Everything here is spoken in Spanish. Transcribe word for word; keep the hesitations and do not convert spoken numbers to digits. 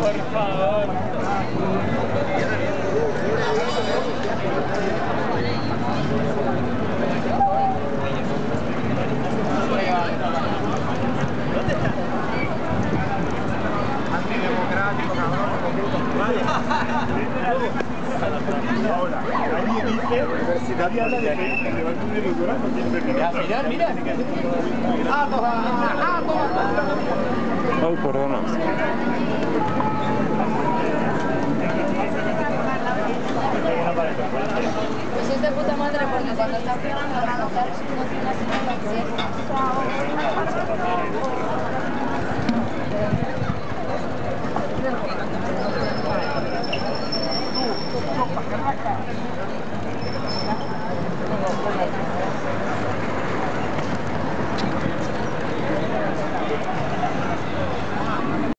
Antidemocrático, cabrón. Ahora, nadie dice, nadie habla de que el debate de Nicolás no tiene permiso. Mira, mira. ¡Ah, ¡Ah, Ay, perdona.